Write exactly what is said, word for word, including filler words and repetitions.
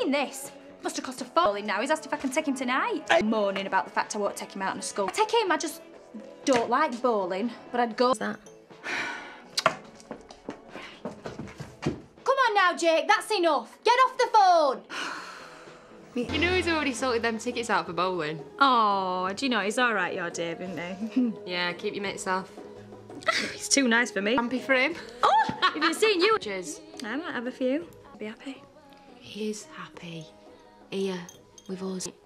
seen this? Must have cost a fortune now. He's asked if I can take him tonight. I'm moaning about the fact I won't take him out on a school. Take him, I just don't like bowling, but I'd go. What's that? Come on now, Jake, that's enough. Get off the phone. You know he's already sorted them tickets out for bowling. Oh, do you know, he's all right, your Dave, isn't he? Yeah, keep your mitts off. He's too nice for me. Happy for him. Oh, have you seen you? Cheers. I might have a few. Be happy. He is happy. Here, with us.